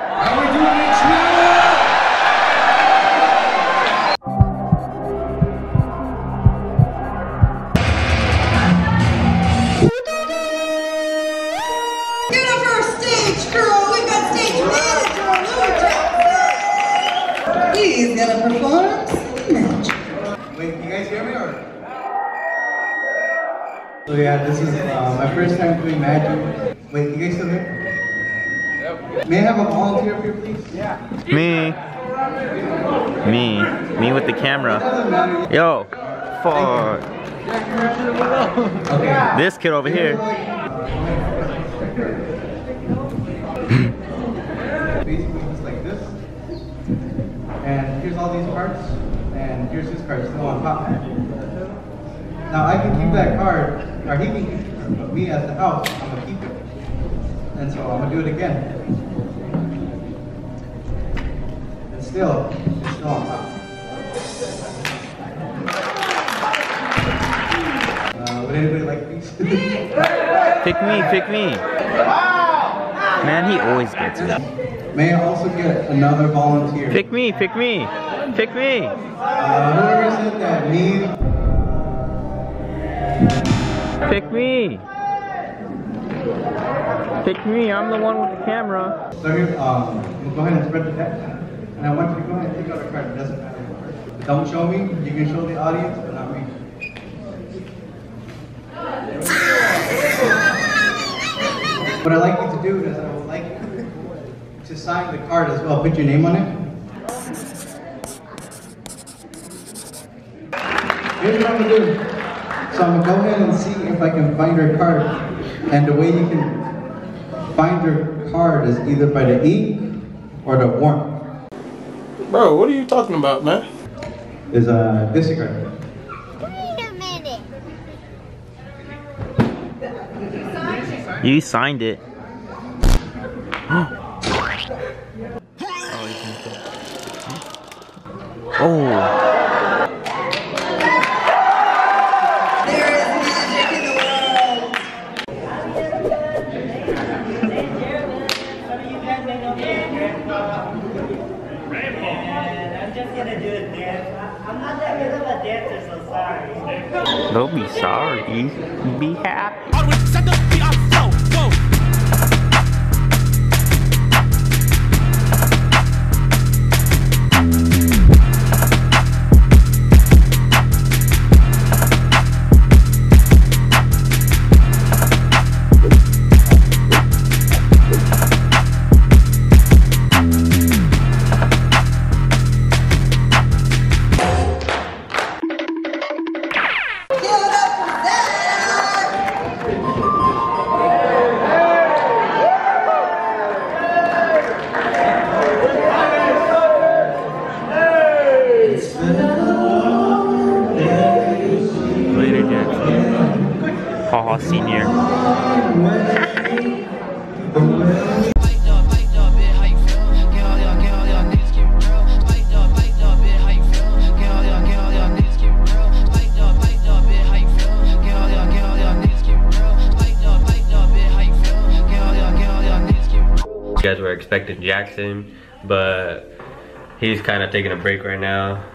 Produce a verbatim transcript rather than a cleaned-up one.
How we doing it, Get up our stage girl. We got stage manager Lou Jackson. He's gonna perform some magic. Wait, you guys hear me or? So yeah, this is uh, my first time doing magic. Wait, you guys still here? Yep. May I have a volunteer here, please? Yeah. Me. Me. Me with the camera. Yo. Fuck. Okay. This kid over here. Basically just like this. And here's all these cards. And here's his card still on top. Now I can keep that card, or he can keep it, but me as the house, I'm gonna keep it. And so I'm gonna do it again. And still, it's still on top. Uh, would anybody like these? Pick me, pick me. Man, he always gets me. May I also get another volunteer? Pick me, pick me, pick me. Uh, whoever said that, me. Pick me. Pick me, I'm the one with the camera. So here, um, we'll go ahead and spread the deck. And I want you to go ahead and take out a card. It doesn't matter. But don't show me. You can show the audience, but not me. What I'd like you to do is I would like you to sign the card as well. Put your name on it. Here's what I'm going to do. So I'm going to go ahead and see if I can find your card. And the way you can find your card is either by the ink or the warmth. Bro, what are you talking about, man? Is a discard. Wait a minute. You signed it. Oh. There is magic in the world. I'm just gonna do a dance. I'm not that good of a dancer, so sorry. Don't be sorry. Be happy. Haha, senior. You guys were expecting Jackson, but he's kind of taking a break right now.